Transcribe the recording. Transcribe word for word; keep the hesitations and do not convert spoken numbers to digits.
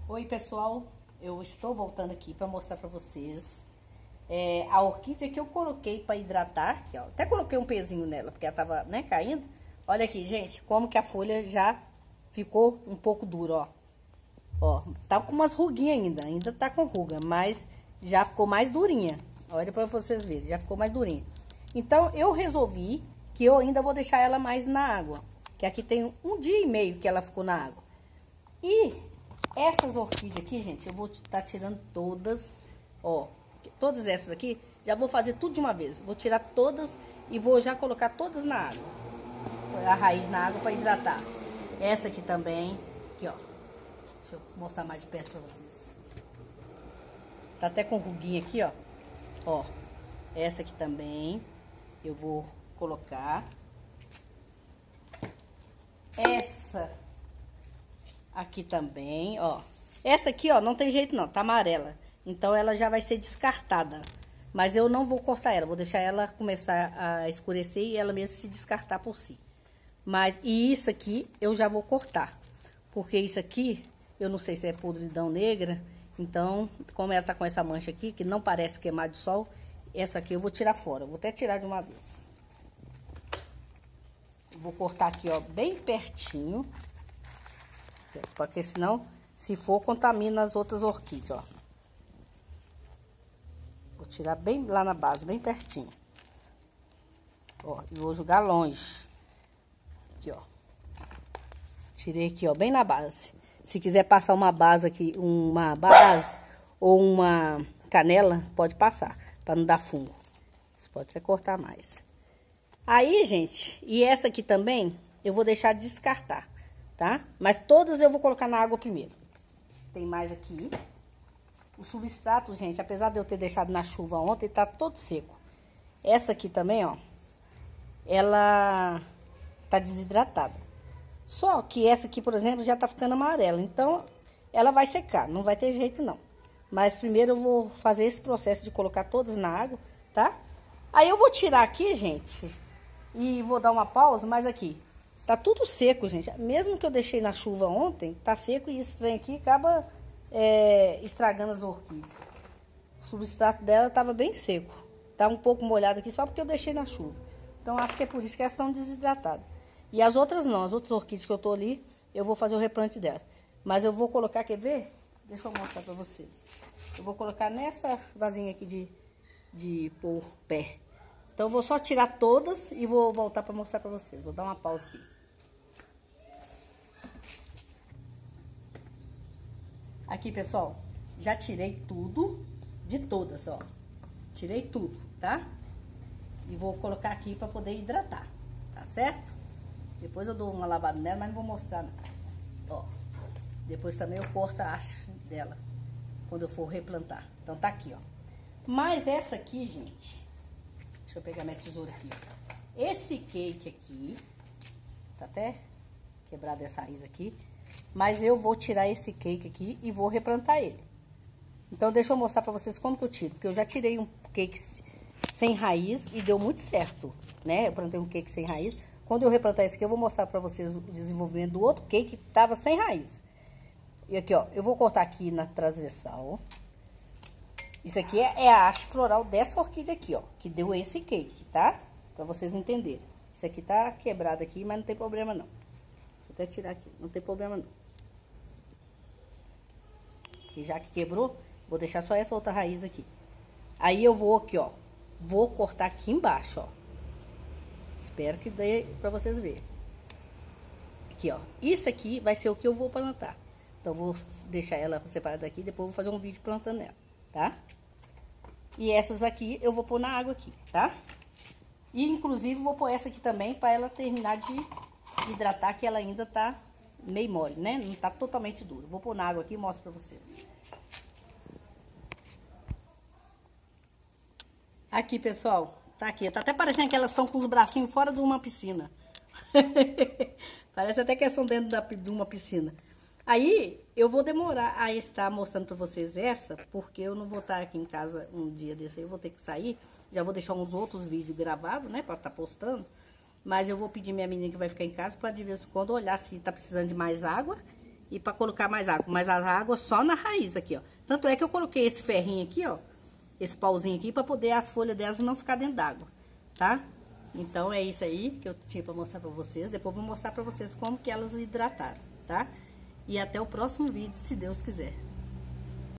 Oi pessoal, eu estou voltando aqui para mostrar para vocês é, a orquídea que eu coloquei para hidratar, aqui, ó. Até coloquei um pezinho nela, porque ela tava, né, caindo. Olha aqui, gente, como que a folha já ficou um pouco dura, ó. Ó, tá com umas ruguinhas ainda, ainda tá com ruga, mas já ficou mais durinha. Olha para vocês verem, já ficou mais durinha. Então, eu resolvi que eu ainda vou deixar ela mais na água, que aqui tem um dia e meio que ela ficou na água. E essas orquídeas aqui, gente, eu vou estar tirando todas, ó, todas essas aqui, já vou fazer tudo de uma vez. Vou tirar todas e vou já colocar todas na água, a raiz na água para hidratar. Essa aqui também, aqui, ó, deixa eu mostrar mais de perto para vocês. Tá até com ruguinha aqui, ó, ó, essa aqui também eu vou colocar. Essa aqui também, ó. Essa aqui, ó, não tem jeito não, tá amarela. Então, ela já vai ser descartada. Mas eu não vou cortar ela, vou deixar ela começar a escurecer e ela mesma se descartar por si. Mas, e isso aqui, eu já vou cortar. Porque isso aqui, eu não sei se é podridão negra. Então, como ela tá com essa mancha aqui, que não parece queimar de sol, essa aqui eu vou tirar fora. Vou até tirar de uma vez. Vou cortar aqui, ó, bem pertinho. Porque senão, se for, contamina as outras orquídeas, ó. Vou tirar bem lá na base, bem pertinho. Ó, e vou jogar longe. Aqui, ó. Tirei aqui, ó, bem na base. Se quiser passar uma base aqui, uma base ou uma canela, pode passar, para não dar fungo. Você pode até cortar mais. Aí, gente, e essa aqui também, eu vou deixar descartar. Tá? Mas todas eu vou colocar na água primeiro. Tem mais aqui. O substrato, gente, apesar de eu ter deixado na chuva ontem, tá todo seco. Essa aqui também, ó, ela tá desidratada. Só que essa aqui, por exemplo, já tá ficando amarela. Então, ela vai secar, não vai ter jeito não. Mas primeiro eu vou fazer esse processo de colocar todas na água, tá? Aí eu vou tirar aqui, gente, e vou dar uma pausa, mas aqui... Tá tudo seco, gente. Mesmo que eu deixei na chuva ontem, tá seco e esse trem aqui acaba é, estragando as orquídeas. O substrato dela tava bem seco. Tá um pouco molhado aqui só porque eu deixei na chuva. Então, acho que é por isso que elas estão desidratadas. E as outras não. As outras orquídeas que eu tô ali, eu vou fazer o replante delas. Mas eu vou colocar, quer ver? Deixa eu mostrar pra vocês. Eu vou colocar nessa vasinha aqui de, de pôr pé. Então, eu vou só tirar todas e vou voltar pra mostrar pra vocês. Vou dar uma pausa aqui. Aqui, pessoal, já tirei tudo de todas, ó. Tirei tudo, tá? E vou colocar aqui pra poder hidratar, tá certo? Depois eu dou uma lavada nela, mas não vou mostrar, não. Ó, depois também eu corto a haste dela, quando eu for replantar. Então, tá aqui, ó. Mas essa aqui, gente, deixa eu pegar minha tesoura aqui, ó. Esse cake aqui, tá até quebrado essa raiz aqui. Mas eu vou tirar esse cake aqui e vou replantar ele. Então, deixa eu mostrar pra vocês como que eu tiro. Porque eu já tirei um cake sem raiz e deu muito certo, né? Eu plantei um cake sem raiz. Quando eu replantar esse aqui, eu vou mostrar pra vocês o desenvolvimento do outro cake que tava sem raiz. E aqui, ó, eu vou cortar aqui na transversal. Isso aqui é, é a haste floral dessa orquídea aqui, ó. Que deu esse cake, tá? Pra vocês entenderem. Isso aqui tá quebrado aqui, mas não tem problema não. Vou até tirar aqui, não tem problema não. E já que quebrou, vou deixar só essa outra raiz aqui. Aí eu vou aqui, ó. Vou cortar aqui embaixo, ó. Espero que dê pra vocês verem. Aqui, ó. Isso aqui vai ser o que eu vou plantar. Então, eu vou deixar ela separada aqui. Depois eu vou fazer um vídeo plantando ela, tá? E essas aqui eu vou pôr na água aqui, tá? E, inclusive, vou pôr essa aqui também pra ela terminar de hidratar, que ela ainda tá meio mole, né? Não tá totalmente duro. Vou pôr na água aqui e mostro pra vocês. Aqui, pessoal. Tá aqui. Tá até parecendo que elas estão com os bracinhos fora de uma piscina. Parece até que elas estão dentro da, de uma piscina. Aí, eu vou demorar a estar mostrando pra vocês essa, porque eu não vou estar aqui em casa um dia desse aí. Eu vou ter que sair. Já vou deixar uns outros vídeos gravados, né? Pra estar postando. Mas eu vou pedir minha menina que vai ficar em casa para de vez em quando olhar se tá precisando de mais água e pra colocar mais água. Mas a água só na raiz aqui, ó. Tanto é que eu coloquei esse ferrinho aqui, ó. Esse pauzinho aqui pra poder as folhas delas não ficar dentro d'água, tá? Então, é isso aí que eu tinha pra mostrar pra vocês. Depois eu vou mostrar pra vocês como que elas hidrataram, tá? E até o próximo vídeo, se Deus quiser.